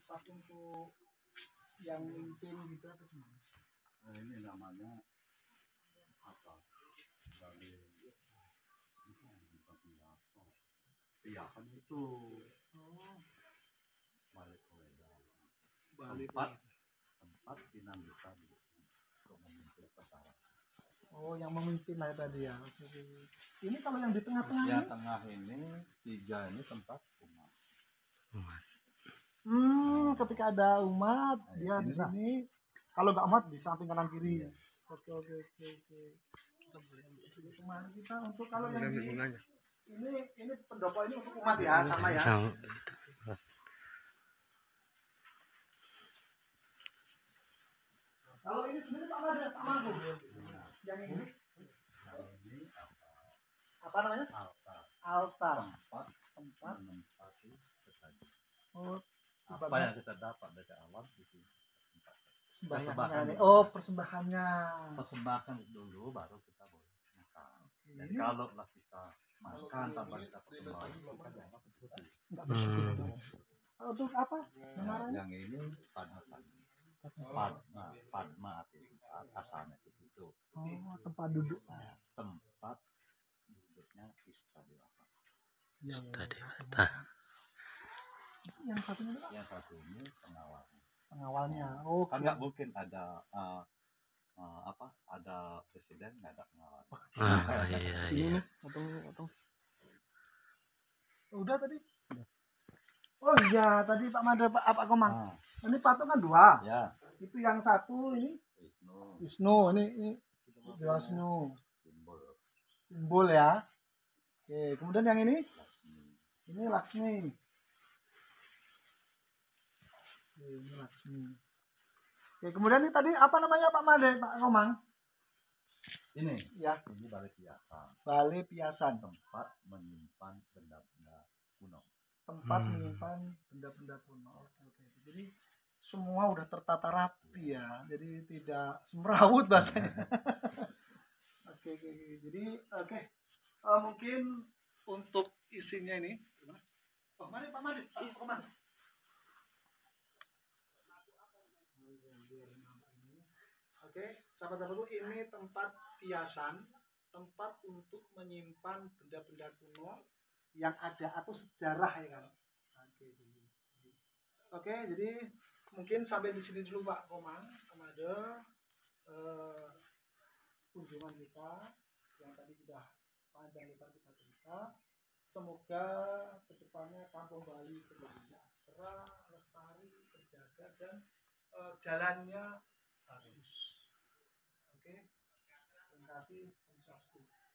tempat untuk yang mimpin gitu atau gimana? Ini namanya apa? Bali hiasan itu. Oh, Balik Wedang. Bali Tempat dinamika untuk memimpin pesawat. Oh, yang memimpin lah tadi ya. Oke. Ini kalau yang di tengah-tengah Yang ini? tengah ini 3 ini tempat umat. Ketika ada umat dia di sini. Kalau nggak umat di samping kanan kiri. Iya. Oke. Kita boleh ambil sini kemana kita untuk kalau yang di ini pendopo ini untuk umat ya sama ya. Kalau ini sendiri Pak Made, Pak Mangku. Yang ini apa namanya? Altar. Tempat menempati sesaji. Oh, Apa yang kita dapat dari alam itu sembahyangnya. Oh, persembahannya. Persembahkan dulu baru kita boleh makan. Jadi kalau lah kita makan tanpa kita persembahkan kita dianggap bersekutu. Enggak bersekutu. Untuk apa? Yang ini padasan. Padma asalnya itu. Oh, tempat duduk. Tempat duduknya Istadewata. Istadewata. Yang satunya apa? Yang satu ini pengawalnya. Pengawalnya. Oh, Kan nggak mungkin ada ada presiden nggak ada pengawal. Iya. Ini nih, potong. Udah tadi. Oh iya, tadi Pak Made, Pak Komang. Ini patung kan 2. Ya. Itu yang satu ini Wisnu, ini Wisnu. Simbol ya. Oke, kemudian yang ini? Ini Laksmi. Oke, ini Laksmi. Oke, kemudian ini tadi apa namanya Pak Made, Pak Komang? Ini. Ya. Ini Balai Piasan. Balai Piasan. Tempat menyimpan benda-benda kuno. Tempat menyimpan benda-benda kuno. Oke. Jadi semua udah tertata rapi ya. Jadi tidak semrawut bahasanya. Oke. Jadi mungkin untuk isinya ini. Oh, mari Pak Made, Pak Komang. Oke, sahabat-sahabatku, ini tempat piasan, tempat untuk menyimpan benda-benda kuno yang ada atau sejarah ya kan. Oke, jadi mungkin sampai di sini dulu Pak Komang, Made, kunjungan kita yang tadi sudah panjang lebar kita cerita. Semoga kedepannya Kampung Bali terus sejahtera, lestari, terjaga dan jalannya bagus. Oke, terima kasih.